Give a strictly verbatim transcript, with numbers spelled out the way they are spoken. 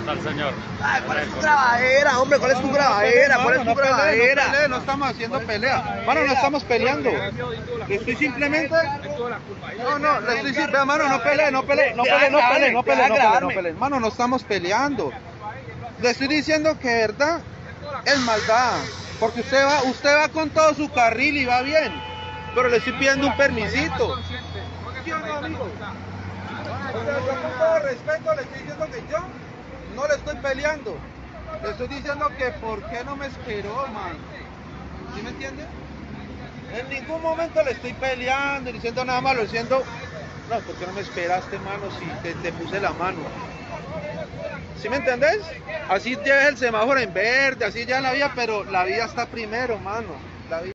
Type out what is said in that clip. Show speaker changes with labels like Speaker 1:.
Speaker 1: al señor.
Speaker 2: Ay, ¿cuál es tu grabadera, hombre? ¿Cuál es tu grabadera? ¿Cuál es tu grabadera?
Speaker 3: No, pelee, no estamos haciendo pelea. Mano, no estamos peleando. Estoy simplemente... No, no, le estoy diciendo, mano, no pelee, no pelee, no pelee, no pelee, no pelee, no pelee, no pelee. Mano, no estamos peleando. Le estoy diciendo que, verdad, es maldad. Porque usted va, usted va con todo su carril y va bien. Pero le estoy pidiendo un permisito. ¿Sí o no, amigo? O sea, yo con todo respeto le estoy diciendo que yo no le estoy peleando. Le estoy diciendo que por qué no me esperó, man. ¿Sí me entiende? En ningún momento le estoy peleando, diciendo nada malo, diciendo, no, ¿por qué no me esperaste, mano, si te, te puse la mano? ¿Sí me entendés? Así lleves el semáforo en verde, así ya la vida, pero la vida está primero, mano. La vida